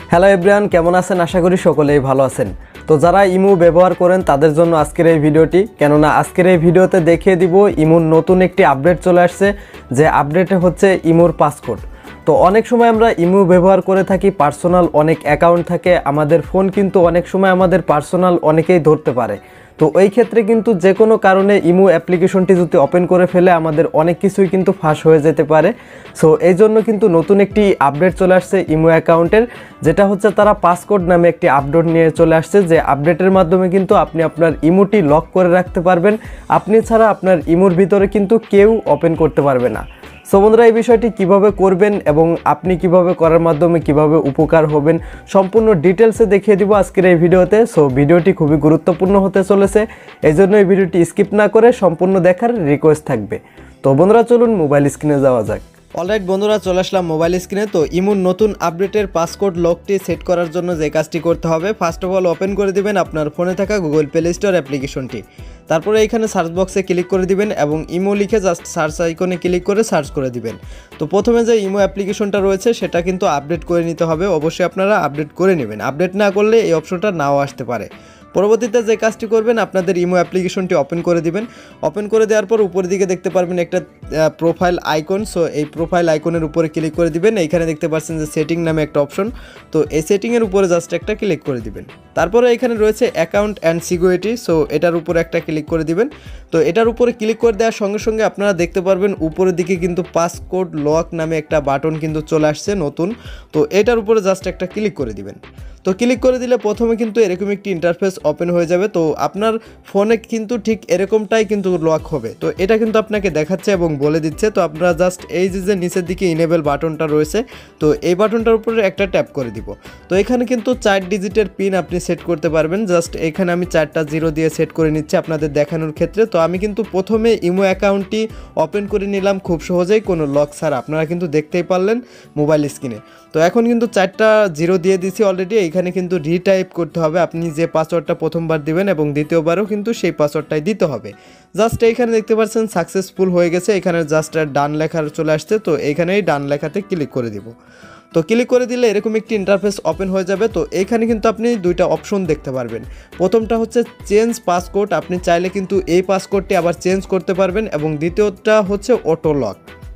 Hello everyone, কেমন আছেন? আশা করি সকলেই ভালো আছেন। তো যারা ইমো ব্যবহার করেন তাদের জন্য আজকের এই ভিডিওটি, কেননা আজকের এই ভিডিওতে দেখিয়ে দিব ইমোর নতুন একটি আপডেট চলে আসছে, যে আপডেটে হচ্ছে ইমোর পাসকোড। তো অনেক সময় আমরা ইমো ব্যবহার করে থাকি, পার্সোনাল অনেক অ্যাকাউন্ট থাকে আমাদের, ফোন কিন্তু অনেক সময় আমাদের পার্সোনাল অনেকেই ধরতে পারে। তো এই ক্ষেত্রে কিন্তু যে কোনো কারণে ইমো অ্যাপ্লিকেশনটি যদি ওপেন করে ফেলে আমাদের অনেক কিছুই কিন্তু ফাঁস হয়ে যেতে পারে। সো এই জন্য কিন্তু নতুন একটি আপডেট চলে আসছে ইমো অ্যাকাউন্টের, যেটা হচ্ছে তারা পাসকোড নামে একটি আপডেট নিয়ে চলে আসছে, যে আপডেটের মাধ্যমে কিন্তু আপনি আপনার ইমোটি লক করে রাখতে পারবেন। আপনি ছাড়া আপনার ইমোর ভিতরে কিন্তু কেউ ওপেন করতে পারবে না। সো বন্ধুরা, এই বিষয়টি কিভাবে করবেন এবং আপনি কিভাবে করার মাধ্যমে কিভাবে উপকার হবেন সম্পূর্ণ ডিটেলসে দেখিয়ে দিব আজকের এই ভিডিওতে। সো ভিডিওটি খুবই গুরুত্বপূর্ণ হতে চলেছে, এই জন্য এই ভিডিওটি স্কিপ না করে সম্পূর্ণ দেখার রিকোয়েস্ট থাকবে। তো বন্ধুরা, চলুন মোবাইল স্ক্রিনে যাওয়া যাক। অলরাইট বন্ধুরা, চলে আসলাম মোবাইল স্ক্রিনে। তো ইমোর নতুন আপডেটের পাসকোড লকটি সেট করার জন্য যে কাজটি করতে হবে, ফার্স্ট অফ অল ওপেন করে দিবেন আপনার ফোনে থাকা গুগল প্লে স্টোর অ্যাপ্লিকেশনটি। তারপরে এইখানে সার্চ বক্সে ক্লিক করে দিবেন এবং ইমো লিখে জাস্ট সার্চ আইকনে ক্লিক করে সার্চ করে দিবেন। তো প্রথমে যে ইমো অ্যাপ্লিকেশনটা রয়েছে সেটা কিন্তু আপডেট করে নিতে হবে, অবশ্যই আপনারা আপডেট করে নেবেন। আপডেট না করলে এই অপশনটা নাও আসতে পারে। পরবর্তীতে যে কাজটি করবেন, আপনাদের ইমো অ্যাপ্লিকেশনটি ওপেন করে দিবেন। ওপেন করে দেওয়ার পর উপরের দিকে দেখতে পারবেন একটা প্রোফাইল আইকন। সো এই প্রোফাইল আইকনের উপরে ক্লিক করে দিবেন। এইখানে দেখতে পাচ্ছেন যে সেটিং নামে একটা অপশন, তো এই সেটিংয়ের উপরে জাস্ট একটা ক্লিক করে দিবেন। তারপরে এখানে রয়েছে অ্যাকাউন্ট অ্যান্ড সিকিউরিটি, সো এটার উপরে একটা ক্লিক করে দিবেন। তো এটার উপরে ক্লিক করে দেওয়ার সঙ্গে সঙ্গে আপনারা দেখতে পারবেন উপরের দিকে কিন্তু পাসকোড লক নামে একটা বাটন কিন্তু চলে আসছে নতুন। তো এটার উপরে জাস্ট একটা ক্লিক করে দিবেন। তো ক্লিক করে দিলে প্রথমে কিন্তু এরকম একটি ইন্টারফেস ওপেন হয়ে যাবে। তো আপনার ফোনে কিন্তু ঠিক এরকমটাই কিন্তু লক হবে। তো এটা কিন্তু আপনাকে দেখাচ্ছে এবং বলে দিচ্ছে। তো আপনারা জাস্ট এই যে নিচের দিকে ইনেবল বাটনটা রয়েছে, তো এই বাটনটার উপরে একটা ট্যাপ করে দিব। তো এখানে কিন্তু 4 ডিজিটের পিন আপনি সেট করতে পারবেন। জাস্ট এখানে আমি 4টা 0 দিয়ে সেট করে নিচ্ছি আপনাদের দেখানোর ক্ষেত্রে। তো আমি কিন্তু প্রথমে ইমো অ্যাকাউন্টটি ওপেন করে নিলাম খুব সহজেই, কোনো লক ছাড়া। আপনারা কিন্তু দেখতেই পারলেন মোবাইল স্ক্রিনে। তো এখন কিন্তু 4টা 0 দিয়ে দিছি অলরেডি। এইখানে কিন্তু রিটাইপ করতে হবে, আপনি যে পাসওয়ার্ডটা প্রথমবার দিবেন এবং দ্বিতীয়বারও কিন্তু সেই পাসওয়ার্ডটাই দিতে হবে। জাস্ট এইখানে দেখতে পাচ্ছেন সাকসেসফুল হয়ে গেছে, এখানে জাস্ট ডান লেখা চলে আসছে। তো এইখানেই ডান লেখাতে ক্লিক করে দিব। তো ক্লিক করে দিলে এরকম একটি ইন্টারফেস ওপেন হয়ে যাবে। তো এইখানে কিন্তু আপনি দুইটা অপশন দেখতে পারবেন। প্রথমটা হচ্ছে চেঞ্জ পাসকোড, আপনি চাইলে কিন্তু এই পাসকোডটি আবার চেঞ্জ করতে পারবেন, এবং দ্বিতীয়টা হচ্ছে অটো লক।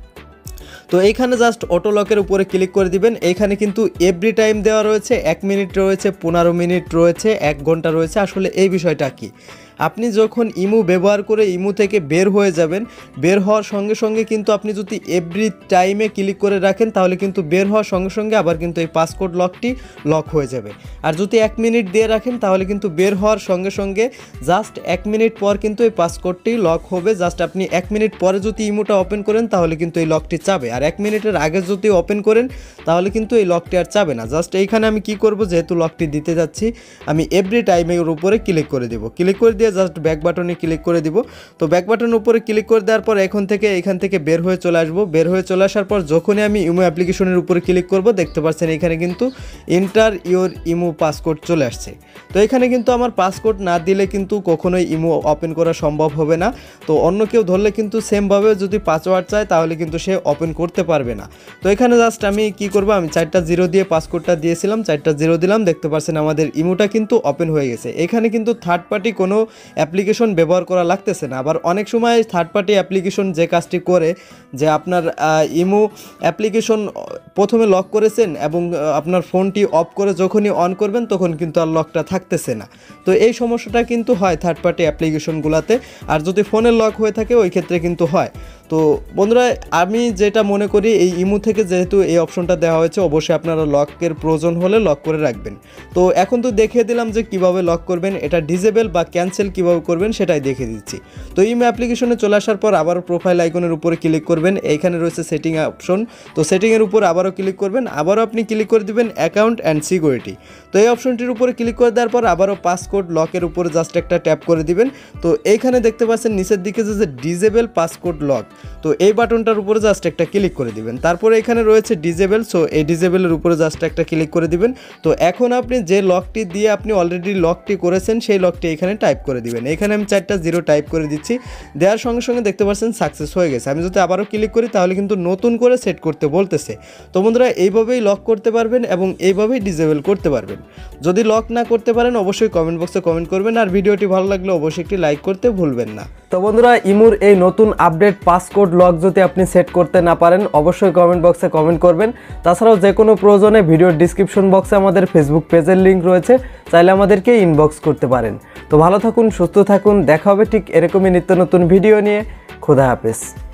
তো এইখানে জাস্ট অটো লকের উপরে ক্লিক করে দিবেন। এইখানে কিন্তু এভরি টাইম দেওয়া রয়েছে, 1 মিনিট রয়েছে, 15 মিনিট রয়েছে, 1 ঘন্টা রয়েছে। আসলে এই বিষয়টা কি, আপনি যখন ইমো ব্যবহার করে ইমো থেকে বের হয়ে যাবেন, বের হওয়ার সঙ্গে সঙ্গে কিন্তু আপনি যদি এভরি টাইমে ক্লিক করে রাখেন, তাহলে কিন্তু বের হওয়ার সঙ্গে সঙ্গে আবার কিন্তু এই পাসকোড লকটি লক হয়ে যাবে। আর যদি 1 মিনিট দিয়ে রাখেন, তাহলে কিন্তু বের হওয়ার সঙ্গে সঙ্গে জাস্ট 1 মিনিট পর কিন্তু এই পাসকোডটি লক হবে। জাস্ট আপনি 1 মিনিট পরে যদি ইমোটা ওপেন করেন, তাহলে কিন্তু এই লকটি চাবে। আর 1 মিনিটের আগে যদি ওপেন করেন, তাহলে কিন্তু এই লকটি আর চাবে না। জাস্ট এইখানে আমি কি করব, যেহেতু লকটি দিতে যাচ্ছি, আমি এভরি টাইমের উপরে ক্লিক করে দেব। ক্লিক করে দিয়ে জাস্ট ব্যাক বাটনে ক্লিক করে দিব। তো ব্যাক বাটনের উপরে ক্লিক করে দেওয়ার পর এখান থেকে বের হয়ে চলে আসবো। বের হয়ে চলে আসার পর যখনই আমি ইমো অ্যাপ্লিকেশনের উপরে ক্লিক করব, দেখতে পাচ্ছেন এখানে কিন্তু এন্টার ইওর ইমো পাসকোড চলে আসছে। তো এখানে কিন্তু আমার পাসকোড না দিলে কিন্তু কখনোই ইমো ওপেন করা সম্ভব হবে না। তো অন্য কেউ ধরলে কিন্তু সেমভাবে যদি পাসওয়ার্ড চায়, তাহলে কিন্তু সে ওপেন করতে পারবে না। তো এখানে জাস্ট আমি কি করব, আমি 4টা 0 দিয়ে পাসকোডটা দিয়েছিলাম, 4টা 0 দিলাম। দেখতে পাচ্ছেন আমাদের ইমোটা কিন্তু ওপেন হয়ে গেছে। এখানে কিন্তু থার্ড পার্টি কোনো অ্যাপ্লিকেশন ব্যবহার করা লাগতেছে না। আবার অনেক সময় থার্ড পার্টি অ্যাপ্লিকেশন যে কাজটি করে, যে আপনার ইমো অ্যাপ্লিকেশন প্রথমে লক করেছেন এবং আপনার ফোনটি অফ করে যখনই অন করবেন, তখন কিন্তু আর লকটা থাকতেছে না। তো এই সমস্যাটা কিন্তু হয় থার্ড পার্টি অ্যাপ্লিকেশনগুলোতে। আর যদি ফোনের লক হয়ে থাকে, ওই ক্ষেত্রে কিন্তু হয়। তো বন্ধুরা, আমি যেটা মনে করি, এই ইমো থেকে যেহেতু এই অপশনটা দেওয়া হয়েছে, অবশ্যই আপনারা লকের প্রয়োজন হলে লক করে রাখবেন। তো এখন তো দেখিয়ে দিলাম যে কিভাবে লক করবেন, এটা ডিসেবল বা ক্যান্সেল কিভাবে করবেন সেটাই দেখিয়ে দিচ্ছি। তো ইমো অ্যাপ্লিকেশনে চলে আসার পর আবার প্রোফাইল আইকনের উপরে ক্লিক করবেন। এইখানে রয়েছে সেটিং অপশন, তো সেটিংয়ের উপর আবারও ক্লিক করবেন। আবারও আপনি ক্লিক করে দিবেন অ্যাকাউন্ট অ্যান্ড সিকিউরিটি। তো এই অপশনটির উপরে ক্লিক করে দেওয়ার পর আবারও পাসকোড লকের উপরে জাস্ট একটা ট্যাপ করে দিবেন। তো এইখানে দেখতে পাচ্ছেন নিচের দিকে যে ডিসেবল পাসকোড লক, তো এই বাটনটার উপরে জাস্ট একটা ক্লিক করে দিবেন। তারপরে এখানে রয়েছে ডিজেবল, সো এই ডিজেবলের উপরে জাস্ট একটা ক্লিক করে দিবেন। তো এখন আপনি যে লকটি দিয়ে আপনি অলরেডি লকটি করেছেন সেই লকটি এখানে টাইপ করে দিবেন। এখানে আমি 4টা 0 টাইপ করে দিচ্ছি। দেওয়ার সঙ্গে সঙ্গে দেখতে পাচ্ছেন সাকসেস হয়ে গেছে। আমি যদি আবারও ক্লিক করি তাহলে কিন্তু নতুন করে সেট করতে বলতেছে। তো বন্ধুরা এইভাবেই লক করতে পারবেন এবং এইভাবেই ডিজেবল করতে পারবেন। যদি লক না করতে পারেন অবশ্যই কমেন্ট বক্সে কমেন্ট করবেন, আর ভিডিওটি ভালো লাগলে অবশ্যই একটি লাইক করতে ভুলবেন না। তো বন্ধুরা ইমুর এই নতুন আপডেট পাসকোড লক যদি আপনি সেট করতে না পারেন অবশ্যই কমেন্ট বক্সে কমেন্ট করবেন। তাছাড়াও যে কোনো প্রয়োজনে ভিডিওর ডিসক্রিপশন বক্সে আমাদের ফেসবুক পেজের লিঙ্ক রয়েছে, চাইলে আমাদেরকে ইনবক্স করতে পারেন। তো ভালো থাকুন, সুস্থ থাকুন, দেখা হবে ঠিক এরকমই নিত্য নতুন ভিডিও নিয়ে। খোদা হাফেজ।